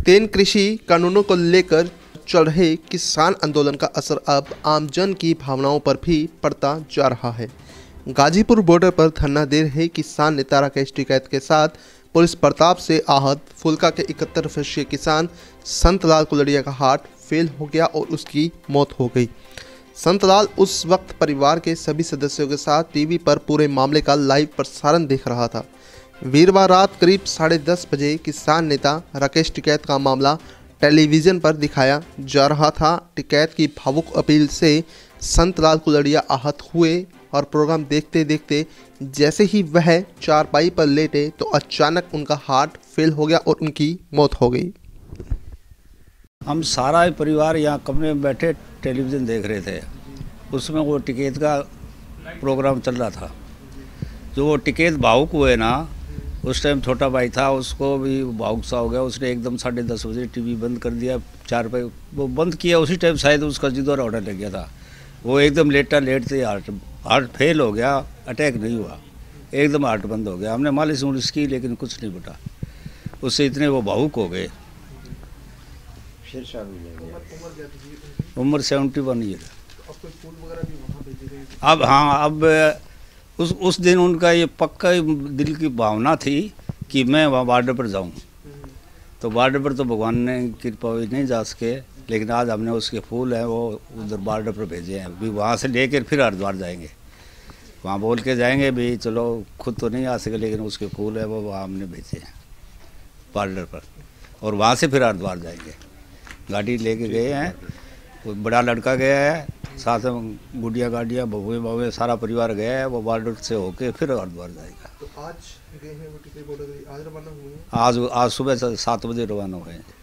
केंद्र कृषि कानूनों को लेकर चल रहे किसान आंदोलन का असर अब आमजन की भावनाओं पर भी पड़ता जा रहा है। गाजीपुर बॉर्डर पर धरना दे रहे किसान नेता राकेश टिकैत के साथ पुलिस प्रताप से आहत फुल्का के 71 वर्षीय किसान संतलाल कुलड़िया का हार्ट फेल हो गया और उसकी मौत हो गई। संतलाल उस वक्त परिवार के सभी सदस्यों के साथ टीवी पर पूरे मामले का लाइव प्रसारण देख रहा था। वीरवार रात करीब 10:30 बजे किसान नेता राकेश टिकैत का मामला टेलीविज़न पर दिखाया जा रहा था। टिकैत की भावुक अपील से संतलाल कुलड़िया आहत हुए और प्रोग्राम देखते देखते जैसे ही वह चारपाई पर लेटे तो अचानक उनका हार्ट फेल हो गया और उनकी मौत हो गई। हम सारा परिवार यहाँ कमरे में बैठे टेलीविज़न देख रहे थे। उसमें वो टिकैत का प्रोग्राम चल रहा था। जो वो टिकैत भावुक हुए ना, उस टाइम छोटा भाई था, उसको भी भावुक सा हो गया। उसने एकदम 10:30 बजे टीवी बंद कर दिया। चारपाई वो बंद किया, उसी टाइम शायद उसका जिदौरा होने लग गया था। वो एकदम लेटते हार्ट फेल हो गया। अटैक नहीं हुआ, एकदम हार्ट बंद हो गया। हमने मालिश मुलिश की लेकिन कुछ नहीं बटा। उससे इतने वो भावुक हो गए। उम्र 71 ईयर। अब हाँ, अब उस दिन उनका ये पक्का दिल की भावना थी कि मैं वहाँ बॉर्डर पर जाऊँ। तो बॉर्डर पर तो भगवान ने कृपा हुई नहीं जा सके, लेकिन आज हमने उसके फूल हैं वो उधर बॉर्डर पर भेजे हैं। अभी वहाँ से लेकर फिर हरिद्वार जाएंगे। वहाँ बोल के जाएंगे भी चलो, खुद तो नहीं आ सके लेकिन उसके फूल है वो वहाँ हमने भेजे हैं बॉर्डर पर। और वहाँ से फिर हरिद्वार जाएंगे। गाड़ी लेके गए हैं, वो बड़ा लड़का गया है, साथ में गुड़िया गाड़ियाँ बहुए सारा परिवार गया है। वो बॉर्डर से होके फिर हरिद्वार जाएगा। तो आज गए हैं वो टिकैत बॉर्डर, आज रवाना हुए हैं। आज सुबह 7 बजे रवाना हुए हैं।